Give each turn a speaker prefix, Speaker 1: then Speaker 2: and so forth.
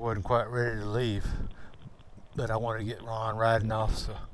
Speaker 1: wasn't quite ready to leave, but I wanted to get Ron riding off, so